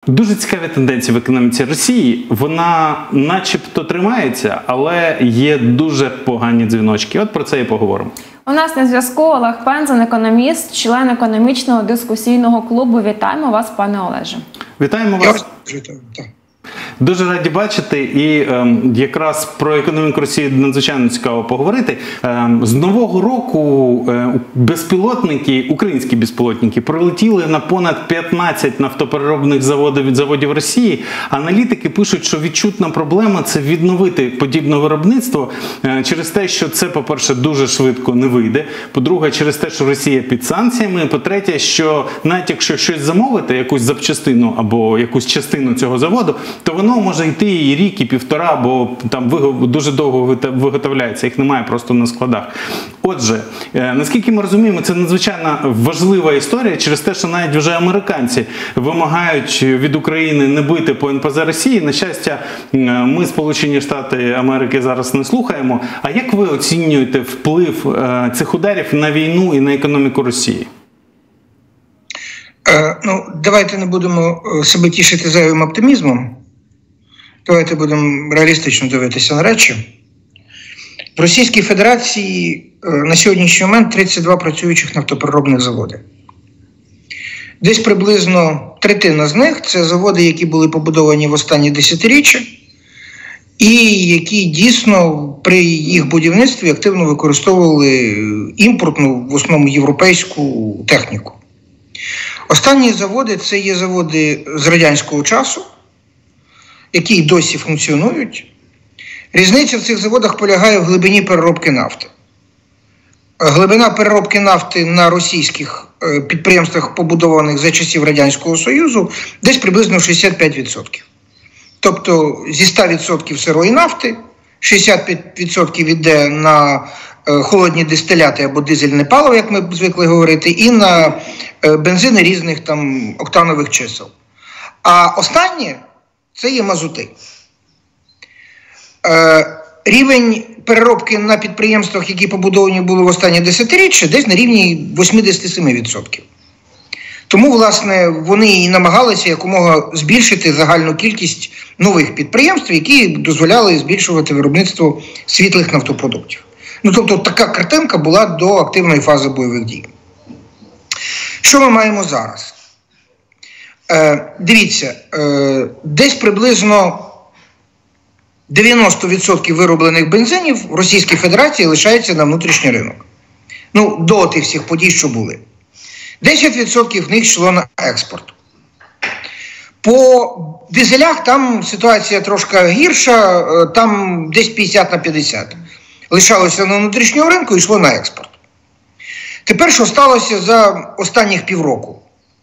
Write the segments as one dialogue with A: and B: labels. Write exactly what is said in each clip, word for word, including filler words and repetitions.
A: Дуже цікаві тенденції в економіці Росії. Вона начебто тримається, але є дуже погані дзвіночки. От про це і поговоримо.
B: У нас на зв'язку Олег Пензен, економіст, член економічного дискусійного клубу. Вітаємо вас, пане Олеже.
A: Вітаємо вас. Дуже раді бачити, і е, якраз про економіку Росії надзвичайно цікаво поговорити. Е, з нового року е, безпілотники, українські безпілотники, прилетіли на понад п'ятнадцять нафтопереробних заводів від заводів Росії. Аналітики пишуть, що відчутна проблема – це відновити подібне виробництво е, через те, що це, по-перше, дуже швидко не вийде, по-друге, через те, що Росія під санкціями, по-третє, що навіть якщо щось замовити, якусь запчастину або якусь частину цього заводу, то воно може йти і рік, і півтора, бо там дуже довго виготовляється, їх немає просто на складах. Отже, наскільки ми розуміємо, це надзвичайно важлива історія через те, що навіть вже американці вимагають від України не бити по ен пе зет Росії. На щастя, ми, Сполучені Штати Америки, зараз не слухаємо. А як ви оцінюєте вплив цих ударів на війну і на економіку Росії?
C: Ну, давайте не будемо себе тішити зайвим оптимізмом. Давайте будемо реалістично дивитися на речі. В Російській Федерації на сьогоднішній момент тридцять два працюючих нафтопереробних заводи. Десь приблизно третина з них – це заводи, які були побудовані в останні десятиріччя і які дійсно при їх будівництві активно використовували імпортну, в основному європейську техніку. Останні заводи – це є заводи з радянського часу, які досі функціонують. Різниця в цих заводах полягає в глибині переробки нафти. Глибина переробки нафти на російських підприємствах, побудованих за часів Радянського Союзу, десь приблизно шістдесят п'ять відсотків. Тобто зі ста відсотків сирої нафти шістдесят п'ять відсотків йде на холодні дистиляти або дизельне паливо, як ми звикли говорити, і на бензини різних там октанових чисел. А останнє – це є мазути. Е, рівень переробки на підприємствах, які побудовані були в останні десятиріччя, десь на рівні вісімдесят сім відсотків. Тому, власне, вони і намагалися якомога збільшити загальну кількість нових підприємств, які дозволяли збільшувати виробництво світлих нафтопродуктів. Ну, тобто, така картинка була до активної фази бойових дій. Що ми маємо зараз? Е, дивіться, е, десь приблизно дев'яносто відсотків вироблених бензинів в Російській Федерації лишається на внутрішній ринок. Ну, до тих всіх подій, що були. десять відсотків в них йшло на експорт. По дизелях там ситуація трошки гірша, там десь п'ятдесят на п'ятдесят. Лишалося на внутрішньому ринку і йшло на експорт. Тепер, що сталося за останніх півроку?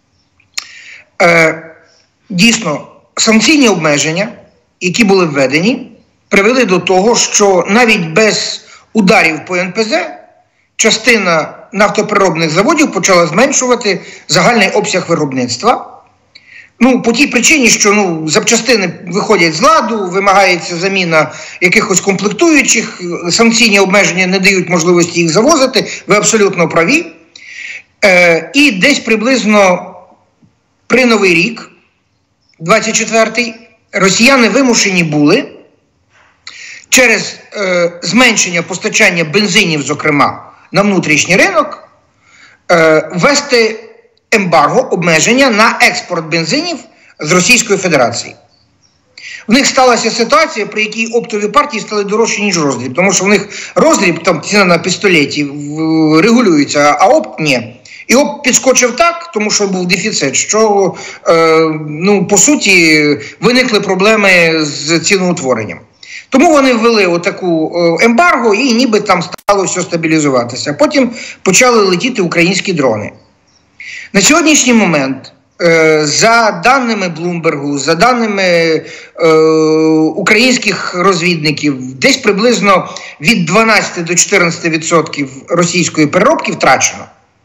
C: Е, дійсно, санкційні обмеження, які були введені, привели до того, що навіть без ударів по ен пе зет частина нафтопереробних заводів почала зменшувати загальний обсяг виробництва. Ну, по тій причині, що ну, запчастини виходять з ладу, вимагається заміна якихось комплектуючих, санкційні обмеження не дають можливості їх завозити, ви абсолютно праві. Е, і десь приблизно при Новий рік, двадцять четвертий, росіяни вимушені були через е, зменшення постачання бензинів, зокрема, на внутрішній ринок, е, ввести ембарго, обмеження на експорт бензинів з Російської Федерації. В них сталася ситуація, при якій оптові партії стали дорожчі, ніж роздріб. Тому що в них роздріб, там ціна на пістолеті регулюється, а опт – ні. І опт підскочив так, тому що був дефіцит, що, е, ну, по суті, виникли проблеми з ціноутворенням. Тому вони ввели отаку ембарго і ніби там стало все стабілізуватися. Потім почали летіти українські дрони. На сьогоднішній момент, е, за даними Блумбергу, за даними е, українських розвідників, десь приблизно від дванадцяти до чотирнадцяти відсотків російської переробки втрачено.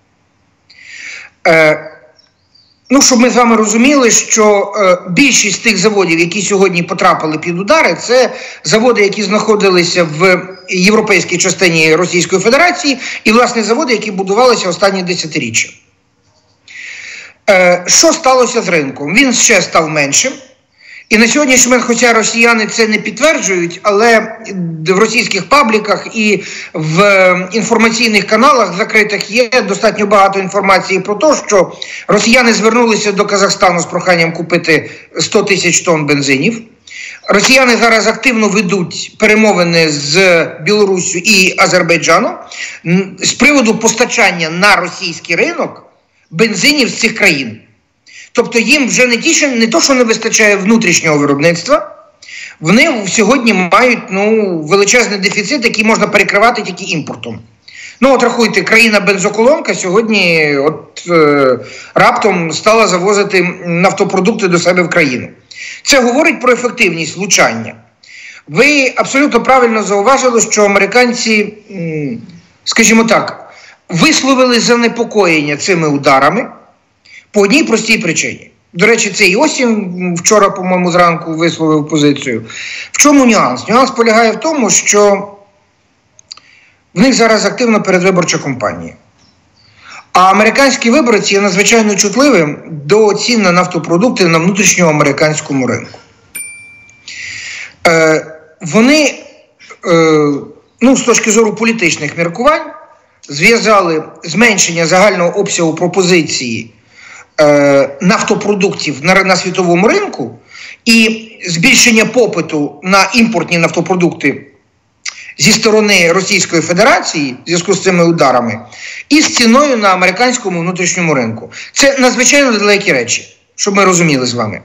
C: Е, Ну, щоб ми з вами розуміли, що е, більшість тих заводів, які сьогодні потрапили під удари, це заводи, які знаходилися в європейській частині Російської Федерації, і, власне, заводи, які будувалися останні десятиріччя. Е, що сталося з ринком? Він ще став меншим. І на сьогоднішній момент, хоча росіяни це не підтверджують, але в російських пабліках і в інформаційних каналах закритих є достатньо багато інформації про те, що росіяни звернулися до Казахстану з проханням купити сто тисяч тонн бензинів. Росіяни зараз активно ведуть перемовини з Білоруссю і Азербайджаном з приводу постачання на російський ринок бензинів з цих країн. Тобто їм вже не ті, що не то, що не вистачає внутрішнього виробництва, вони сьогодні мають ну, величезний дефіцит, який можна перекривати тільки імпортом. Ну от рахуйте, країна-бензоколонка сьогодні от, е, раптом стала завозити нафтопродукти до себе в країну. Це говорить про ефективність влучання. Ви абсолютно правильно зауважили, що американці, скажімо так, висловили занепокоєння цими ударами по одній простій причині. До речі, це і Осін вчора, по-моєму, зранку висловив позицію. В чому нюанс? Нюанс полягає в тому, що в них зараз активна передвиборча кампанія. А американський виборець є надзвичайно чутливим до цін на нафтопродукти на внутрішньоамериканському ринку. Е, вони, е, ну, з точки зору політичних міркувань, зв'язали зменшення загального обсягу пропозиції е, нафтопродуктів на, на світовому ринку і збільшення попиту на імпортні нафтопродукти зі сторони Російської Федерації в зв'язку з цими ударами і з ціною на американському внутрішньому ринку. Це надзвичайно далекі речі, щоб ми розуміли з вами.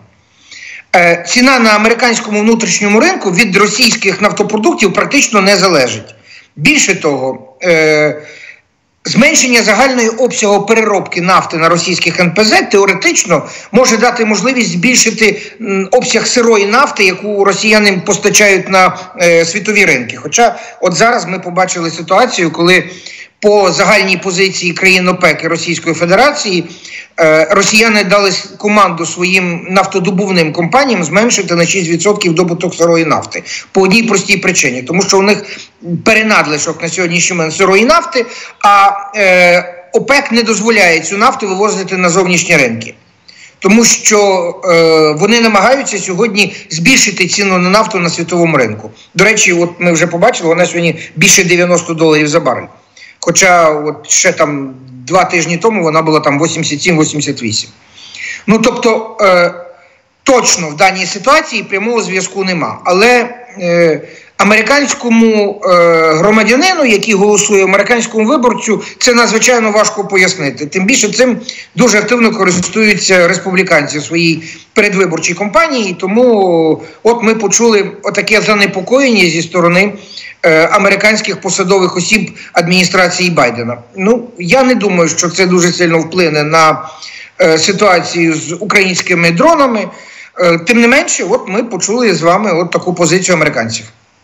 C: Е, ціна на американському внутрішньому ринку від російських нафтопродуктів практично не залежить. Більше того, е, зменшення загальної обсягу переробки нафти на російських ен пе зет теоретично може дати можливість збільшити обсяг сирої нафти, яку росіяни постачають на е, світові ринки. Хоча от зараз ми побачили ситуацію, коли по загальній позиції країн ОПЕК і Російської Федерації е, росіяни дали команду своїм нафтодобувним компаніям зменшити на шість відсотків добуток сирої нафти. По одній простій причині. Тому що у них перенадлишок на сьогоднішній момент сирої нафти, а е, ОПЕК не дозволяє цю нафту вивозити на зовнішні ринки. Тому що е, вони намагаються сьогодні збільшити ціну на нафту на світовому ринку. До речі, от ми вже побачили, вона сьогодні більше дев'яносто доларів за барель. Хоча от ще там два тижні тому вона була там вісімдесят сім - вісімдесят вісім. Ну, тобто, е, точно в даній ситуації прямого зв'язку нема. Але е, американському е, громадянину, який голосує, американському виборцю, це надзвичайно важко пояснити. Тим більше цим дуже активно користуються республіканці в своїй передвиборчій кампанії. Тому от ми почули отаке занепокоєння зі сторони американських посадових осіб адміністрації Байдена. Ну, я не думаю, що це дуже сильно вплине на е, ситуацію з українськими дронами. Е, тим не менше, от ми почули з вами от таку позицію американців.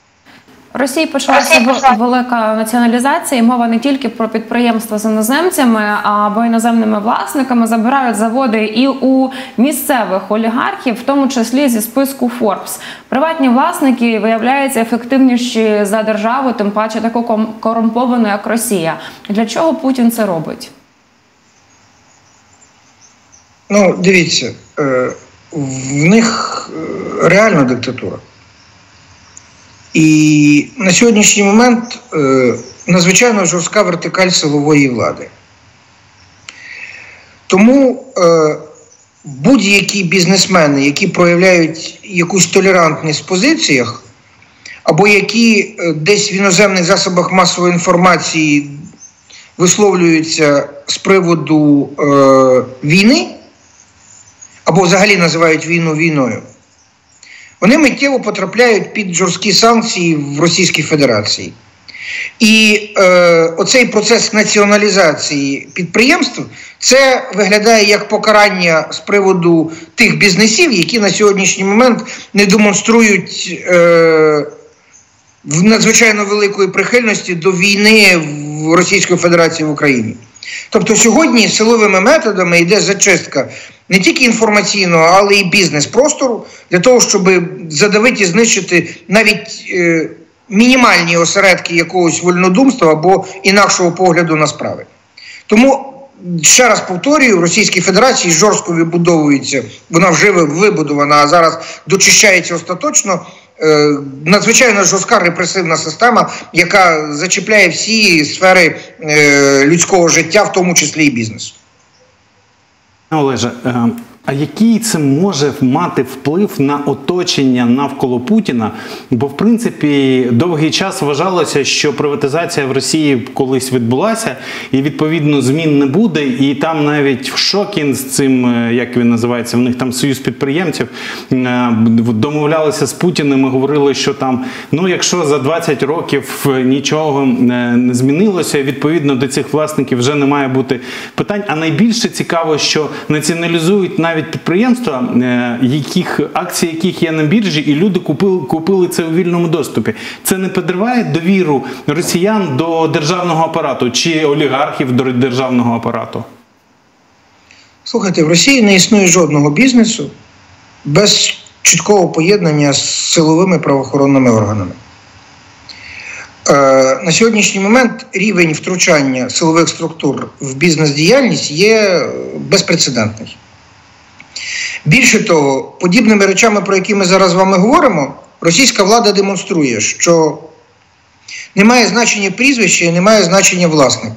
B: В Росії почалася велика націоналізація, мова не тільки про підприємства з іноземцями, або іноземними власниками, забирають заводи і у місцевих олігархів, в тому числі зі списку Forbes. Приватні власники, виявляються, ефективніші за державу, тим паче таку корумповану, як Росія. Для чого Путін це робить?
C: Ну, дивіться, в них реально диктатура. І на сьогоднішній момент е, надзвичайно жорстка вертикаль силової влади. Тому е, будь-які бізнесмени, які проявляють якусь толерантність в позиціях, або які е, десь в іноземних засобах масової інформації висловлюються з приводу е, війни, або взагалі називають війну війною, вони миттєво потрапляють під жорсткі санкції в Російській Федерації. І е, оцей процес націоналізації підприємств, це виглядає як покарання з приводу тих бізнесів, які на сьогоднішній момент не демонструють е, надзвичайно великої прихильності до війни в Російської Федерації в Україні. Тобто сьогодні силовими методами йде зачистка не тільки інформаційного, але й бізнес-простору, для того, щоб задавити і знищити навіть е, мінімальні осередки якогось вольнодумства або інакшого погляду на справи. Тому ще раз повторюю, в Російській Федерації жорстко вибудовується, вона вже вибудована, а зараз дочищається остаточно, е, надзвичайно жорстка репресивна система, яка зачіпляє всі сфери е, людського життя, в тому числі і бізнесу.
A: Олеже, а який це може мати вплив на оточення навколо Путіна? Бо, в принципі, довгий час вважалося, що приватизація в Росії колись відбулася, і, відповідно, змін не буде. І там навіть Шокін з цим, як він називається, в них там союз підприємців, домовлялися з Путіним і говорили, що там, ну, якщо за двадцять років нічого не змінилося, відповідно, до цих власників вже не має бути питань. А найбільше цікаво, що націоналізують навіть навіть підприємства, яких, акції яких є на біржі, і люди купили, купили це у вільному доступі. Це не підриває довіру росіян до державного апарату чи олігархів до державного апарату?
C: Слухайте, в Росії не існує жодного бізнесу без чіткого поєднання з силовими правоохоронними органами. Е, на сьогоднішній момент рівень втручання силових структур в бізнес-діяльність є безпрецедентний. Більше того, подібними речами, про які ми зараз з вами говоримо, російська влада демонструє, що немає значення прізвища і немає значення власника.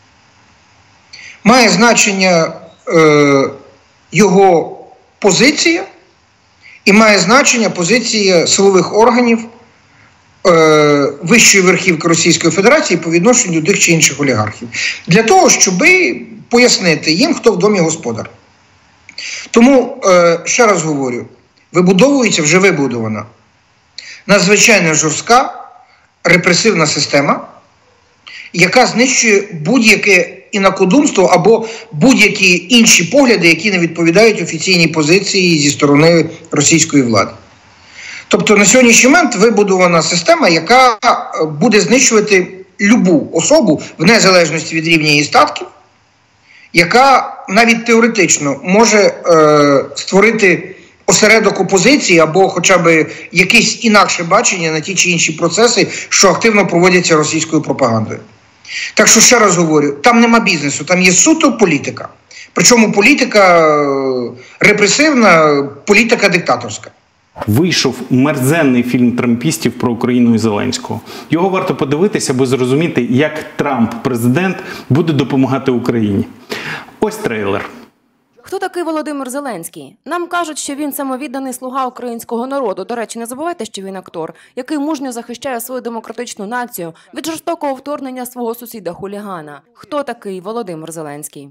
C: Має значення е, його позиція і має значення позиція силових органів е, вищої верхівки Російської Федерації по відношенню до тих чи інших олігархів. Для того, щоб пояснити їм, хто в домі господар. Тому, е, ще раз говорю, вибудовується, вже вибудована надзвичайно жорстка репресивна система, яка знищує будь-яке інакодумство або будь-які інші погляди, які не відповідають офіційній позиції зі сторони російської влади. Тобто на сьогоднішній момент вибудована система, яка буде знищувати любу особу в незалежності від рівня її статків, яка навіть теоретично може е, створити осередок опозиції або хоча б якесь інакше бачення на ті чи інші процеси, що активно проводяться російською пропагандою. Так що, ще раз говорю, там нема бізнесу, там є суто політика. Причому політика е, репресивна, політика диктаторська.
A: Вийшов мерзенний фільм трампістів про Україну і Зеленського. Його варто подивитися, аби зрозуміти, як Трамп, президент, буде допомагати Україні. Ось трейлер.
D: Хто такий Володимир Зеленський? Нам кажуть, що він самовідданий слуга українського народу. До речі, не забувайте, що він актор, який мужньо захищає свою демократичну націю від жорстокого вторгнення свого сусіда-хулігана. Хто такий Володимир Зеленський?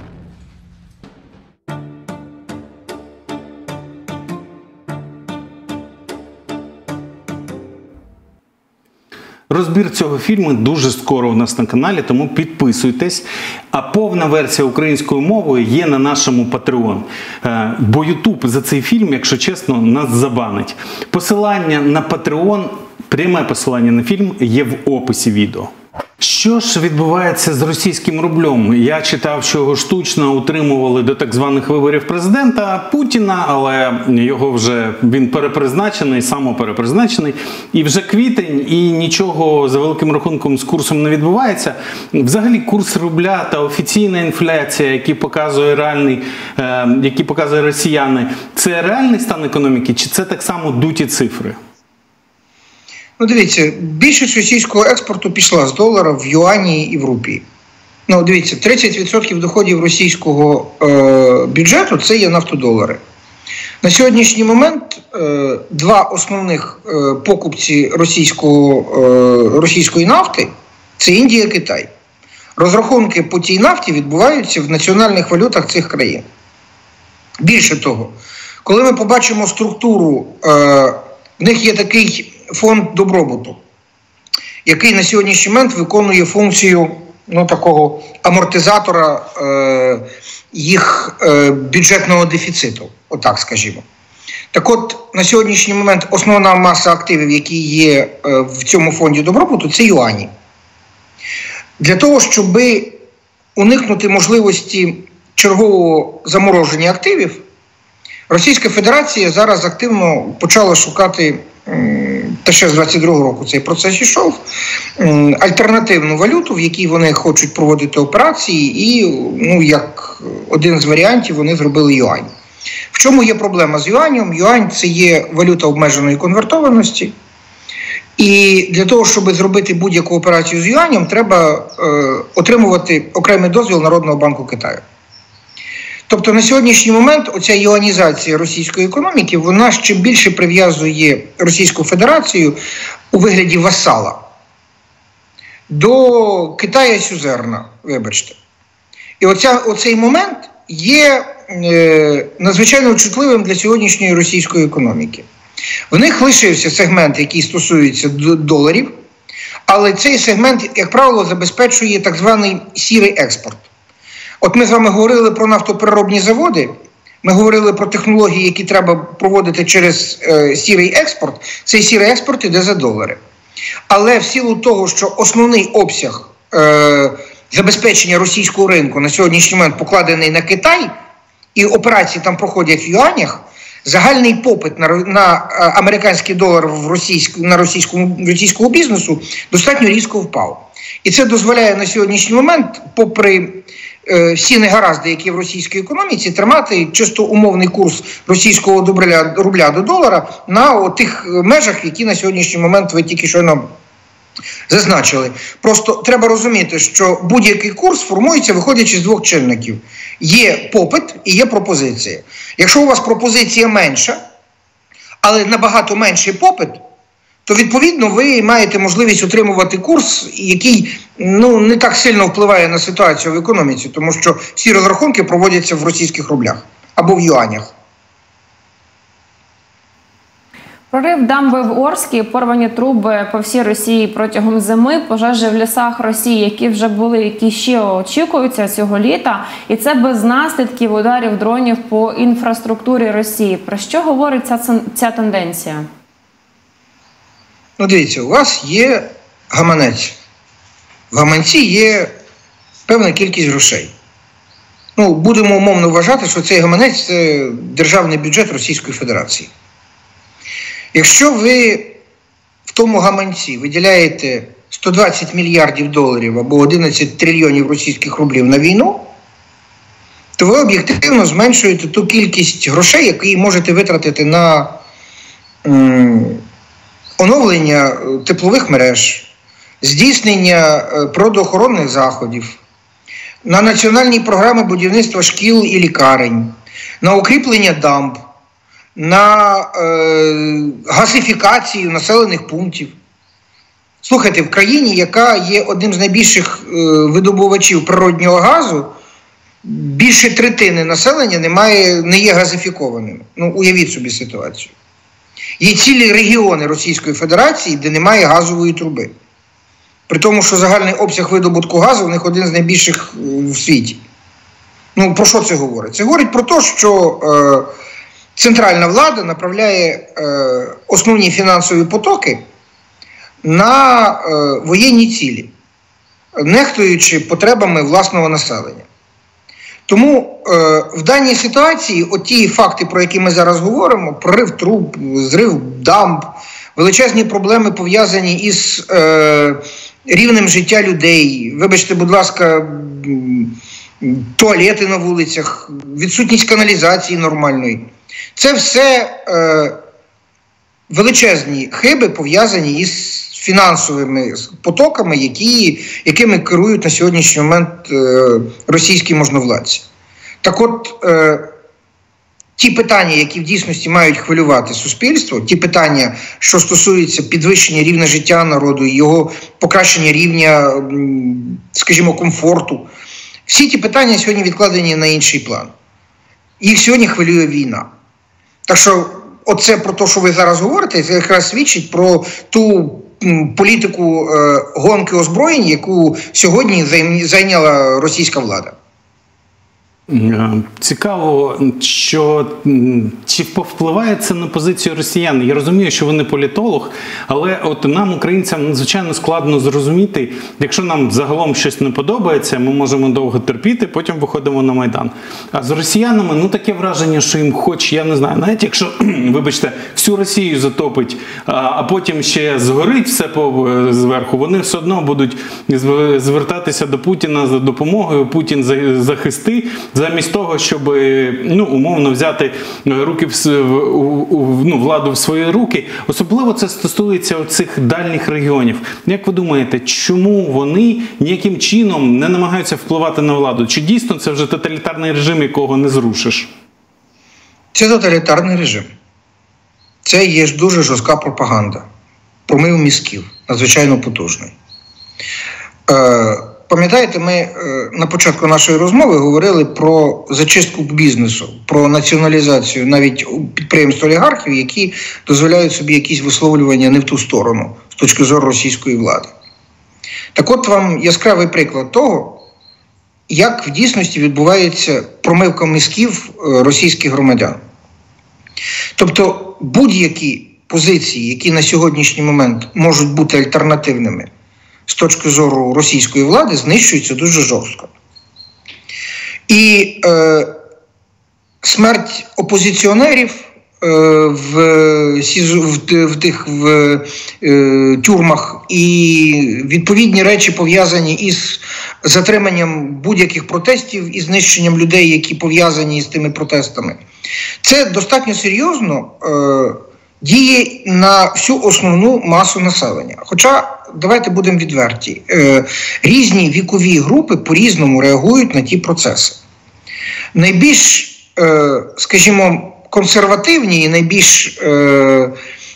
A: Розбір цього фільму дуже скоро у нас на каналі, тому підписуйтесь. А повна версія українською мовою є на нашому Patreon. Бо YouTube за цей фільм, якщо чесно, нас забанить. Посилання на Patreon, пряме посилання на фільм є в описі відео. Що ж відбувається з російським рублем? Я читав, що його штучно утримували до так званих виборів президента Путіна, але його вже, він перепризначений, самоперепризначений. І вже квітень, і нічого за великим рахунком з курсом не відбувається. Взагалі курс рубля та офіційна інфляція, які показує реальний, е, які показує росіяни, це реальний стан економіки, чи це так само дуті цифри?
C: Ну, дивіться, більшість російського експорту пішла з долара в юані і в рупії. Ну, дивіться, тридцять відсотків доходів російського е, бюджету – це є нафтодолари. На сьогоднішній момент е, два основних е, покупці російського, е, російської нафти – це Індія і Китай. Розрахунки по тій нафті відбуваються в національних валютах цих країн. Більше того, коли ми побачимо структуру, е, в них є такий фонд добробуту, який на сьогоднішній момент виконує функцію, ну, такого амортизатора е, їх е, бюджетного дефіциту, отак скажімо. Так от, на сьогоднішній момент основна маса активів, які є е, в цьому фонді добробуту, це юані. Для того, щоб уникнути можливості чергового замороження активів, Російська Федерація зараз активно почала шукати м, та ще з двадцять другого року цей процес йшов, альтернативну валюту, в якій вони хочуть проводити операції, і, ну, як один з варіантів, вони зробили юань. В чому є проблема з юанем? Юань – це є валюта обмеженої конвертованості. І для того, щоб зробити будь-яку операцію з юанем, треба е, отримувати окремий дозвіл Народного банку Китаю. Тобто на сьогоднішній момент оця юанізація російської економіки, вона ще більше прив'язує Російську Федерацію у вигляді васала до Китая сюзерна, вибачте. І оця, оцей момент є е, надзвичайно чутливим для сьогоднішньої російської економіки. В них лишився сегмент, який стосується доларів, але цей сегмент, як правило, забезпечує так званий сірий експорт. От ми з вами говорили про нафтопереробні заводи, ми говорили про технології, які треба проводити через е, сірий експорт. Цей сірий експорт іде за долари. Але в силу того, що основний обсяг е, забезпечення російського ринку на сьогоднішній момент покладений на Китай, і операції там проходять в юанях, загальний попит на, на американський долар в російськ, на російському, російського бізнесу достатньо різко впав. І це дозволяє на сьогоднішній момент, попри е, всі негаразди, які в російській економіці, тримати чисто умовний курс російського рубля, рубля до долара на тих межах, які на сьогоднішній момент ви тільки щойно зазначили. Просто треба розуміти, що будь-який курс формується, виходячи з двох чинників. Є попит і є пропозиція. Якщо у вас пропозиція менша, але набагато менший попит, то відповідно ви маєте можливість отримувати курс, який, ну, не так сильно впливає на ситуацію в економіці, тому що всі розрахунки проводяться в російських рублях або в юанях.
B: Прорив дамби в Орській, порвані труби по всій Росії протягом зими, пожежі в лісах Росії, які вже були, які ще очікуються цього літа. І це без наслідків ударів дронів по інфраструктурі Росії. Про що говорить ця, ця тенденція?
C: Ну, дивіться, у вас є гаманець. В гаманці є певна кількість грошей. Ну, будемо умовно вважати, що цей гаманець – це державний бюджет Російської Федерації. Якщо ви в тому гаманці виділяєте сто двадцять мільярдів доларів або одинадцять трильйонів російських рублів на війну, то ви об'єктивно зменшуєте ту кількість грошей, які можете витратити на м, оновлення теплових мереж, здійснення природоохоронних заходів, на національні програми будівництва шкіл і лікарень, на укріплення дамб, на е, газифікацію населених пунктів. Слухайте, в країні, яка є одним з найбільших е, видобувачів природнього газу, більше третини населення немає, не є газифікованими. Ну, уявіть собі ситуацію. Є цілі регіони Російської Федерації, де немає газової труби. При тому, що загальний обсяг видобутку газу в них один з найбільших в світі. Ну, про що це говорить? Це говорить про те, що е, центральна влада направляє е, основні фінансові потоки на е, воєнні цілі, нехтуючи потребами власного населення. Тому е, в даній ситуації оті факти, про які ми зараз говоримо, прорив труб, зрив дамб, величезні проблеми пов'язані із е, рівнем життя людей, вибачте, будь ласка, туалети на вулицях, відсутність каналізації нормальної. Це все е, величезні хиби, пов'язані із фінансовими потоками, які, якими керують на сьогоднішній момент е, російські можновладці. Так от, е, ті питання, які в дійсності мають хвилювати суспільство, ті питання, що стосуються підвищення рівня життя народу, його покращення рівня, скажімо, комфорту, всі ті питання сьогодні відкладені на інший план. Їх сьогодні хвилює війна. Так що, оце про те, що ви зараз говорите, це якраз свідчить про ту політику е, гонки озброєнь, яку сьогодні зайняла російська влада.
A: Цікаво, що чи повпливає це на позицію росіян? Я розумію, що ви не політолог, але от нам, українцям, надзвичайно складно зрозуміти, якщо нам загалом щось не подобається, ми можемо довго терпіти, потім виходимо на Майдан. А з росіянами, ну таке враження, що їм хоч, я не знаю, навіть якщо, вибачте, всю Росію затопить, а потім ще згорить все зверху, вони все одно будуть звертатися до Путіна за допомогою, Путін захисти, замість того, щоб, ну, умовно взяти руки в, в, ну, владу в свої руки. Особливо це стосується цих дальніх регіонів. Як ви думаєте, чому вони ніяким чином не намагаються впливати на владу? Чи дійсно це вже тоталітарний режим, якого не зрушиш?
C: Це тоталітарний режим. Це є ж дуже жорстка пропаганда. Промив мізків, надзвичайно потужний. Е Пам'ятаєте, ми на початку нашої розмови говорили про зачистку бізнесу, про націоналізацію навіть підприємств олігархів, які дозволяють собі якісь висловлювання не в ту сторону з точки зору російської влади. Так от вам яскравий приклад того, як в дійсності відбувається промивка мізків російських громадян. Тобто будь-які позиції, які на сьогоднішній момент можуть бути альтернативними з точки зору російської влади, знищується дуже жорстко. І е, смерть опозиціонерів е, в, в, в тих в, е, тюрмах і відповідні речі, пов'язані із затриманням будь-яких протестів і знищенням людей, які пов'язані з тими протестами. Це достатньо серйозно е, діє на всю основну масу населення. Хоча, давайте будемо відверті, е, різні вікові групи по-різному реагують на ті процеси. Найбільш, е, скажімо, консервативні і найбільш е,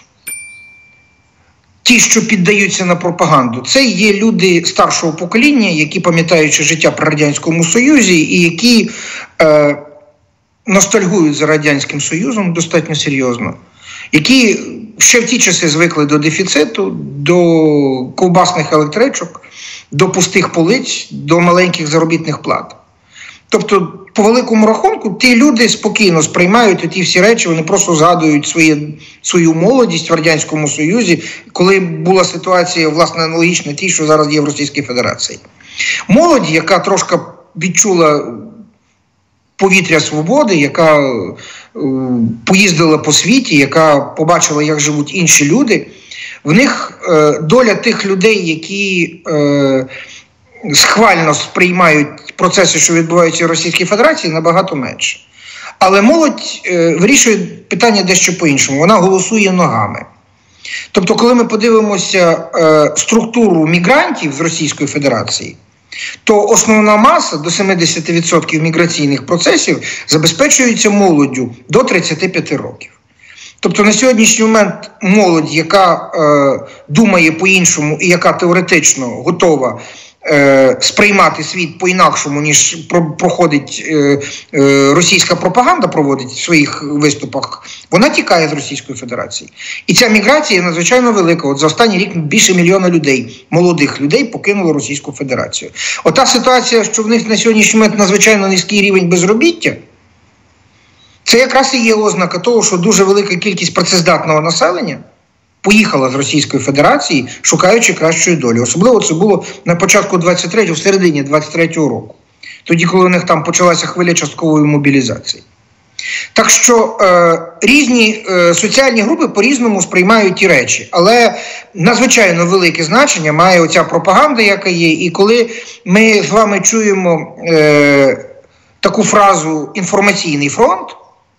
C: ті, що піддаються на пропаганду, це є люди старшого покоління, які пам'ятають життя при Радянському Союзі і які е, ностальгують за Радянським Союзом достатньо серйозно, які ще в ті часи звикли до дефіциту, до ковбасних електричок, до пустих полиць, до маленьких заробітних плат. Тобто, по великому рахунку, ті люди спокійно сприймають ті всі речі, вони просто згадують свої, свою молодість в Радянському Союзі, коли була ситуація, власне, аналогічна тій, що зараз є в Російській Федерації. Молодь, яка трошки відчула повітря свободи, яка е, поїздила по світі, яка побачила, як живуть інші люди, в них е, доля тих людей, які е, схвально сприймають процеси, що відбуваються в Російській Федерації, набагато менше. Але молодь е, вирішує питання дещо по-іншому. Вона голосує ногами. Тобто, коли ми подивимося е, структуру мігрантів з Російської Федерації, то основна маса до сімдесят відсотків міграційних процесів забезпечується молоддю до тридцяти п'яти років. Тобто на сьогоднішній момент молодь, яка е, думає по-іншому і яка теоретично готова е, сприймати світ по-інакшому, ніж про, проходить е, е, російська пропаганда, проводить в своїх виступах, вона тікає з Російської Федерації. І ця міграція надзвичайно велика. От за останній рік більше мільйона людей, молодих людей, покинуло Російську Федерацію. Ота ситуація, що в них на сьогоднішній момент надзвичайно низький рівень безробіття, це якраз і є ознака того, що дуже велика кількість працездатного населення поїхала з Російської Федерації, шукаючи кращої долі. Особливо це було на початку двадцять третього, в середині двадцять третього року. Тоді, коли у них там почалася хвиля часткової мобілізації. Так що е, різні е, соціальні групи по-різному сприймають ті речі. Але надзвичайно велике значення має оця пропаганда, яка є. І коли ми з вами чуємо е, таку фразу «інформаційний фронт»,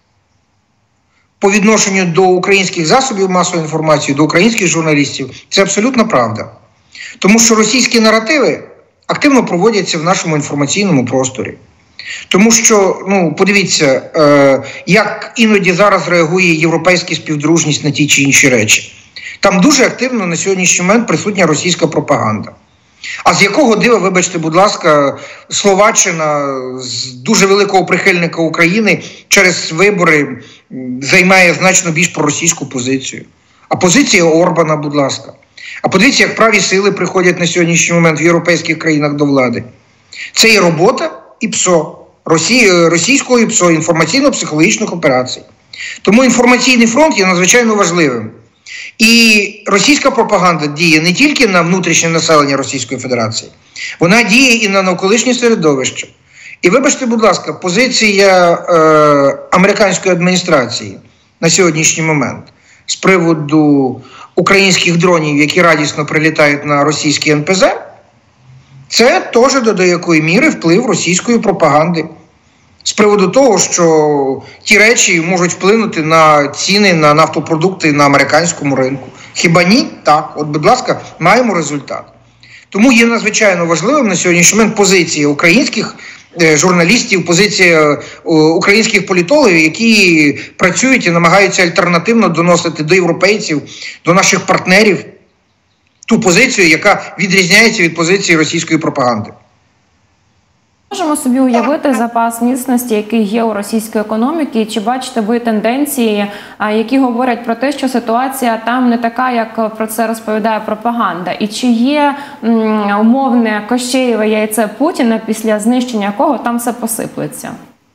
C: по відношенню до українських засобів масової інформації, до українських журналістів, це абсолютно правда. Тому що російські наративи активно проводяться в нашому інформаційному просторі. Тому що, ну, подивіться, е, як іноді зараз реагує європейська співдружність на ті чи інші речі. Там дуже активно на сьогоднішній момент присутня російська пропаганда. А з якого дива, вибачте, будь ласка, Словаччина з дуже великого прихильника України через вибори займає значно більш проросійську позицію. А позиція Орбана, будь ласка. А подивіться, як праві сили приходять на сьогоднішній момент в європейських країнах до влади. Це і робота, і ПСО. Росії, російської ПСО, інформаційно-психологічних операцій. Тому інформаційний фронт є надзвичайно важливим. І російська пропаганда діє не тільки на внутрішнє населення Російської Федерації, вона діє і на навколишнє середовище. І вибачте, будь ласка, позиція е, американської адміністрації на сьогоднішній момент з приводу українських дронів, які радісно прилітають на російські ен пе зет, це теж до деякої міри вплив російської пропаганди. З приводу того, що ті речі можуть вплинути на ціни на нафтопродукти на американському ринку. Хіба ні? Так. От, будь ласка, маємо результат. Тому є надзвичайно важливим на сьогоднішній момент позиція українських журналістів, позиція українських політологів, які працюють і намагаються альтернативно доносити до європейців, до наших партнерів ту позицію, яка відрізняється від позиції російської пропаганди.
B: Можемо собі уявити запас міцності, який є у російської економіки, чи бачите ви тенденції, які говорять про те, що ситуація там не така, як про це розповідає пропаганда? І чи є м, умовне Кощеєве яйце Путіна, після знищення якого там все посиплеться?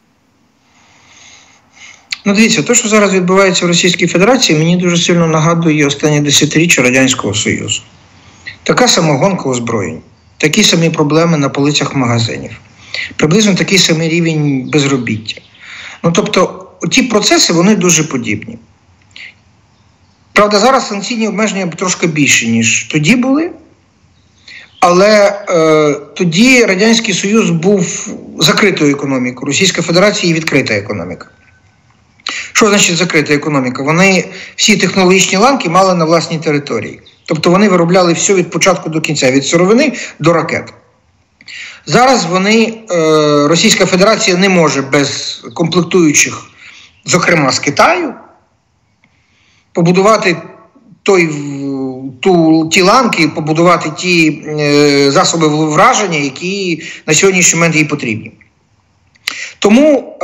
C: Ну, дивіться, те, що зараз відбувається в Російській Федерації, мені дуже сильно нагадує останні десятиріччя Радянського Союзу. Така сама гонка озброєнь, такі самі проблеми на полицях магазинів. Приблизно такий самий рівень безробіття. Ну, тобто, ті процеси, вони дуже подібні. Правда, зараз санкційні обмеження трошки більші, ніж тоді були, але е, тоді Радянський Союз був закритою економікою, Російська Федерація є відкрита економіка. Що значить закрита економіка? Вони всі технологічні ланки мали на власній території. Тобто вони виробляли все від початку до кінця, від сировини до ракет. Зараз вони, Російська Федерація не може без комплектуючих, зокрема з Китаю, побудувати той, ту, ті ланки, побудувати ті засоби враження, які на сьогоднішній момент їй потрібні. Тому,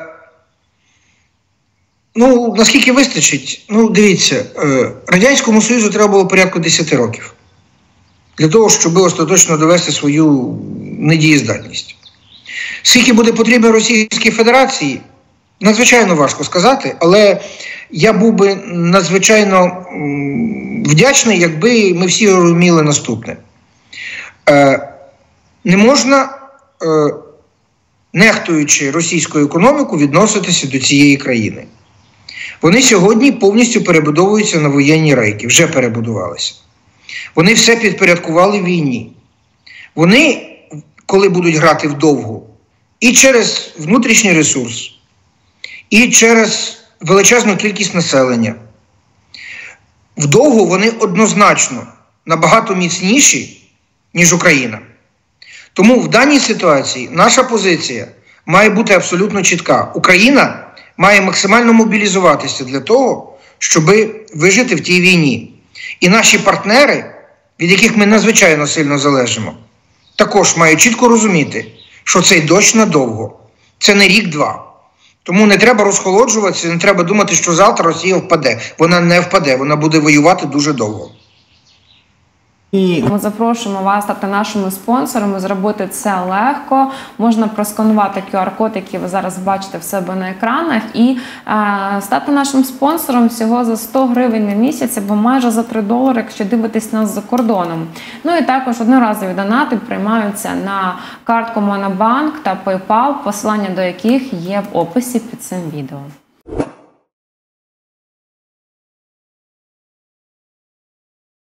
C: ну, наскільки вистачить, ну, дивіться, Радянському Союзу треба було порядку десять років для того, щоб остаточно довести свою недієздатність. Скільки буде потрібно Російській Федерації, надзвичайно важко сказати, але я був би надзвичайно вдячний, якби ми всі розуміли наступне. Е, не можна, е, нехтуючи російську економіку, відноситися до цієї країни. Вони сьогодні повністю перебудовуються на воєнні рейки, вже перебудувалися. Вони все підпорядкували війні. Вони, коли будуть грати вдовгу, і через внутрішній ресурс, і через величезну кількість населення, вдовгу вони однозначно набагато міцніші, ніж Україна. Тому в даній ситуації наша позиція має бути абсолютно чітка. Україна має максимально мобілізуватися для того, щоб вижити в тій війні. І наші партнери, від яких ми надзвичайно сильно залежимо, також мають чітко розуміти, що цей дощ надовго. Це не рік-два. Тому не треба розхолоджуватися, не треба думати, що завтра Росія впаде. Вона не впаде, вона буде воювати дуже довго.
B: І ми запрошуємо вас стати нашими спонсорами, зробити це легко. Можна просканувати ку ар-код, який ви зараз бачите в себе на екранах, і е, стати нашим спонсором всього за сто гривень на місяць, або майже за три долари, якщо дивитесь нас за кордоном. Ну і також одноразові донати приймаються на картку Монобанк та PayPal, посилання до яких є в описі під цим відео.